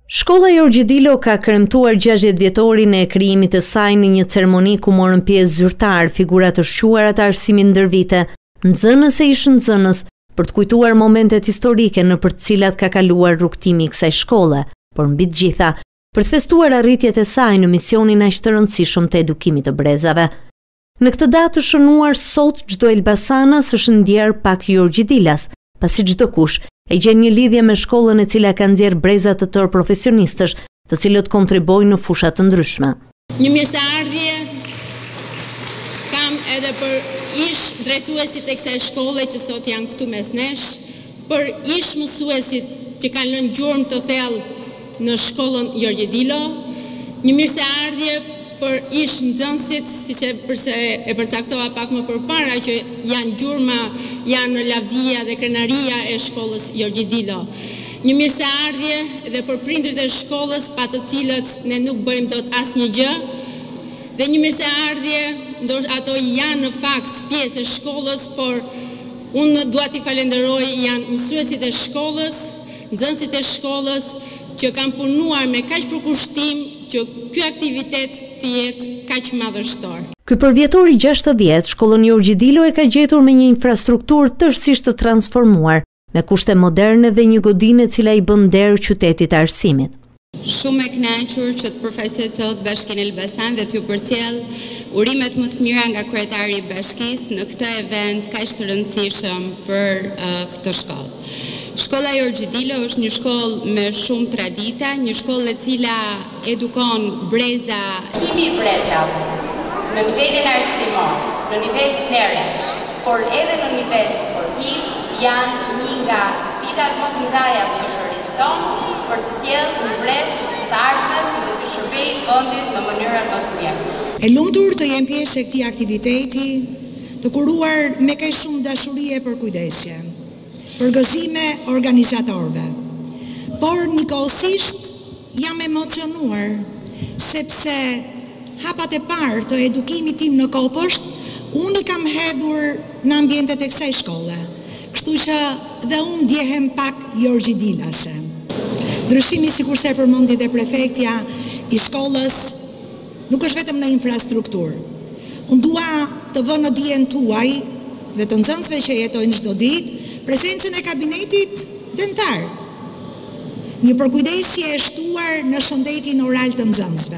Shkolla Jorgjidilo ka kremtuar 60 vjetorin e krijimit të saj në një ceremoni ku morën pjesë zyrtar, figura të shquara të arsimit ndër vite, nxënës e ish nxënës, për të kujtuar momentet historike nëpër të cilat ka kaluar rrugtimi i kësaj shkolle, por mbi të gjitha, për të festuar arritjet e saj në misionin aq të rëndësishëm të edukimit të brezave. Në këtë datë të shënuar sot çdo elbasanas është ndjer pak Jorgjidilas, pasi çdo kush e gjen një lidhje me shkollën e cila ka nxjerr breza të tërë profesionistësh, të cilët kontribojnë në fusha të ndryshme. Një mirëseardhje kam edhe për ish drejtuesit e kësaj shkolle që sot janë këtu mes nesh, për ish mësuesit që kanë lënë gjurmë të thellë në shkollën Jorgjidilo, një mirëseardhje për ish nxënësit, siç e përcaktova pak më përpara, që janë gjurma, janë lavdia dhe krenaria e shkollës Jorgjidilo. Një mirëseardhje edhe për prindrit e shkollës, pa të cilët ne nuk bëjmë dot asnjë gjë, dhe një mirëseardhje, ndoshta ato janë në fakt pjesë e shkollës, por unë dua t'i falenderoj janë mësuesit e shkollës, nxënësit e shkollës që kanë punuar me kaq përkushtim që ky aktivitet të jetë kaq madhështor. Ky përvjetor i 60, shkollën Jorgjidilo e ka gjetur me një infrastrukturë tërësisht të transformuar, me kushte moderne dhe një godinë e cila i bën nder qytetit të arsimit. Shumë e kënaqur që të përfaqësoj sot Bashkinë Elbasan dhe t'ju përcjell urimet më të mira nga kryetari i bashkisë në këtë event kaq të rëndësishëm për këtë shkollë. Shkolla Jorgjidilo është një shkollë me shumë tradita, një shkollë e cila edukon breza, në nivelin arsimor, në nivel kleresh, por edhe në nivel sportiv, janë një nga sfidat më të mëdha të shoqërisë tonë për të sjellë një brezë të ardhmes që do të shërbejë vendit në mënyrën më të mirë. E lumtur të jem pjesë e këtij aktiviteti, të kuruar me kaq shumë dashuri e përkujdesje, për gëzime organizatorëve. Por njëkohësisht jam emocionuar sepse hapat e parë të edukimit tim në Kopësht, unë i kam hedhur në ambientet e kësaj shkolle. Kështu që dhe unë ndjehem pak Jorgjidilase. Ndryshimi, sikurse e përmendi dhe prefektja i shkollës, nuk është vetëm në infrastrukturë. Unë dua të vë në dijen tuaj dhe të nxënësve që jetojnë çdo ditë prezencën e kabinetit dentar. Një përkujdesje e shtuar në shëndetin oral të nxënësve.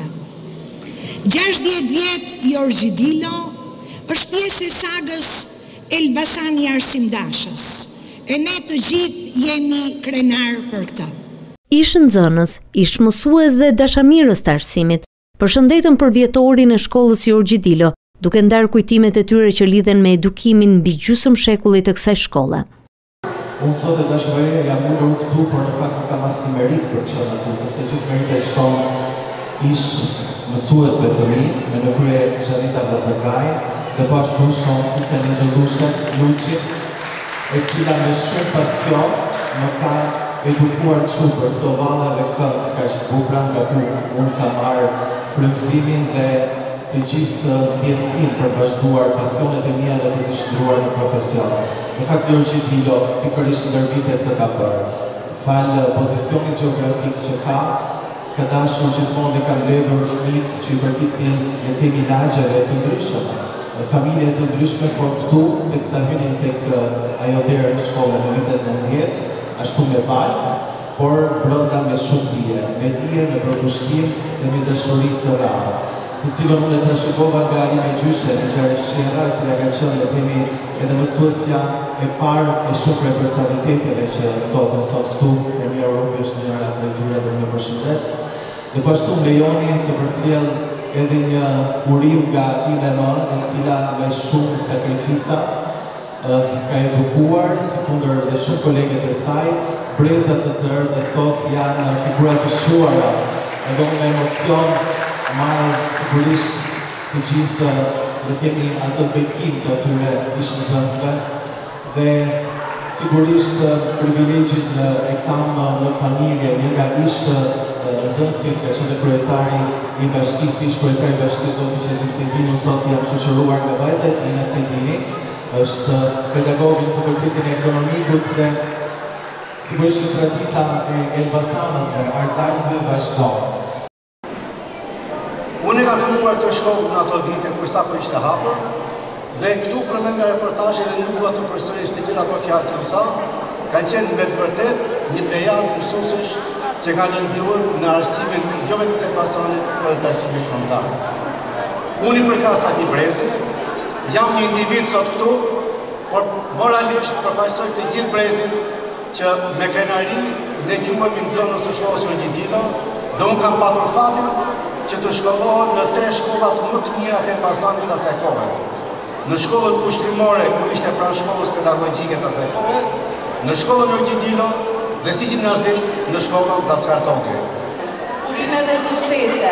60 vjet Jorgjidilo është pjesë e sagës Elbasani Arsimdashës. E ne të gjithë jemi krenar për këtë. Ish nxënës, ish mësues dhe dashamirës të arsimit, përshëndetën përvjetorin e shkollës Jorgjidilo, duke ndarë kujtimet e tyre që lidhen me edukimin mbi gjysmë shekullit të kësaj shkolle. Unë sot e dashuria jam ulur këtu, por në fakt nuk kam asnjë merit për të qenë këtu, sepse gjithë merita shkon ish mësuesve të mi, me në krye Zhanita Vazakaj, dhe po ashtu shonë Susen Ingjellushe Luçi, e cila me shumë pasion më ka edukuar kështu për këto valla dhe këngë kaq të bukura, nga ku unë kam marrë frymëzimin dhe të gjithë ndjesinë për vazhduar pasionet e mia dhe për të shndruar në profesion. Në fakt Jorgjidilo pikërisht ndër vitet këtë ka bërë. Falë pozicionit gjeografik që ka dashur gjithmonë dhe ka mbledhur fëmijët që i përkisnin le të themi lagjeve të ndryshme, familje të ndryshme, por këtu teksa hynin tek ajo derë shkolla në vitet 90, ashtu me baltë, por brenda me shumë dije, me përkushtim dhe me dashuri të rrallë, të cilën unë e trashëgova nga ime gjyshe në Gjergj Shqera, e cila ka qenë le të themi edhe mësuesja e parë e shumë prej personaliteteve që ndodhen sot këtu. Ermia Europi është njëra prej tyre dhe më përshëndes. Dhe po ashtu më lejoni të përcjell edhe një urim nga IMM, e cila me shumë sakrifica ka edukuar, sikundër dhe shumë kolegët e saj, breza të tërë dhe sot janë figura të shuara, edhe me emocion marrë sigurisht të gjithë dhe kemi atë bekim të atyre ish nxënësve dhe sigurisht privilegjit e kam në familje, një nga ish nxënësit ka qenë kryetari i bashkisë, ish kryetari i bashkisë zoti Qesim Sejtini, sot jam shoqëruar nga vajza e Tina Sejtini, është pedagog në Fakultetin e Ekonomikut dhe sigurisht që tradita e Elbasanësve, artëtarësve vazhdon. Unë kam filluar të shkollë në ato vite kur sapo ishte hapur, dhe këtu përmend nga reportazhe dhe nuk dua të përsëris të gjitha ato fjalë që u tha, kanë qenë me të vërtet një plejadë mësuesësh që kanë lënduar në arsimin jo vetëm të Elbasanit, por edhe të arsimit kombëtar. Unë i përkas atij brezi, jam një individ sot këtu, por moralisht përfaqësoj të gjithë brezin që me krenari ne quhemi nxënës së shkollës Gjidilo, dhe unë kam patur fatin që të shkollohen në 3 shkollat më të mira të Elbasanit asaj kohe. Në shkollën ushtrimore, ku ishte pranë shkollës pedagogjike të asaj kohe, në shkollën Gjidilo dhe si gjimnazist në shkollën Daskar Toti. Urime dhe suksese.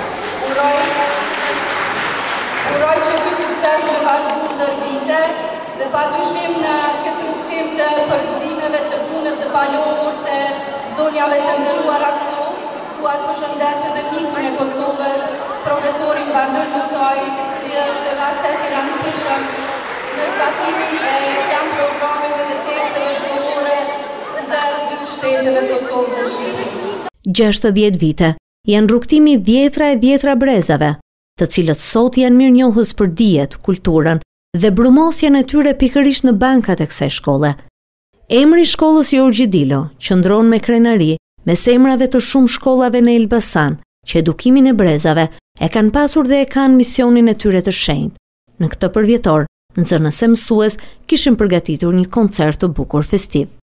Uroj që ky sukses me vazhdu ndër vite dhe padyshim në këtë rrugtim të përgëzimeve të punës së palogur të zonjave të nderuara këtu. Dua të përshëndes edhe mikun e Kosovës, profesorin Bardël Musaj, i cili është edhe aset i rëndësishëm në zbatimin e plan programeve dhe teksteve shkollore ndër dy shteteve Kosovë dhe Shqipëri. 60 vite janë rrugtimi dhjetra e dhjetra brezave, të cilët sot janë mirënjohës për dijet, kulturën dhe brumosjen e tyre pikërisht në bankat e kësaj shkolle. Emri i shkollës Gjidilo qëndron me krenari mes emrave të shumë shkollave në Elbasan, që edukimin e brezave e kanë pasur dhe e kanë misionin e tyre të shenjtë. Në këtë përvjetor, nxënës e mësues kishin përgatitur një koncert të bukur festiv.